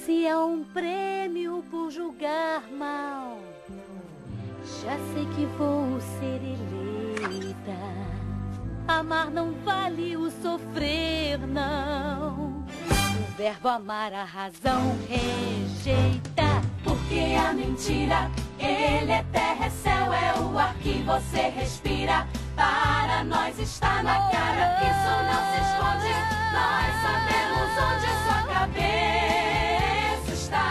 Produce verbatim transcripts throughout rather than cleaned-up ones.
Se é um prêmio por julgar mal, já sei que vou ser eleita. Amar não vale o sofrer, não. O verbo amar a razão rejeita. Porque a mentira, ele é terra, é céu, é o ar que você respira. Para nós está na cara, isso não se esconde. Nós sabemos onde sua cabeça está.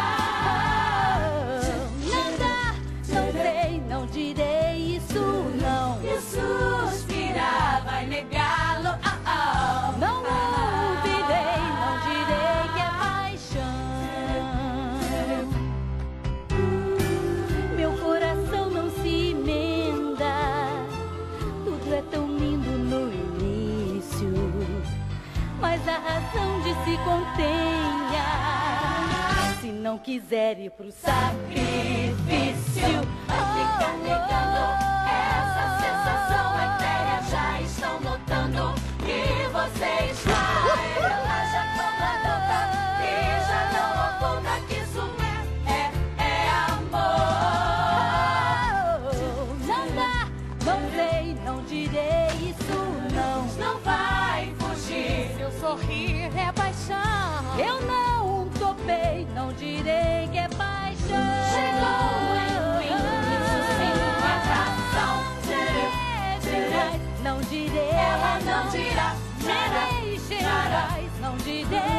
Não dá, não sei, não direi isso não. E suspirar vai negá-lo. Oh, oh. Não ouvirei, não direi que é paixão. Meu coração não se emenda. Tudo é tão lindo no início, mas a razão de se contenha. Se não quiser ir pro sacrifício, vai ficar negando essa sensação etérea. Já estão notando que você está relaxa com a boca e já não oculta que isso é, é, é amor. Não dá, não sei, não direi isso não. Não vai fugir, seu sorrir é paixão. Eu não topei, não direi que é paixão. Chegou em mim, isso sim é atração. Direi, não direi, ela não dirá. Direi, dirás, não direi.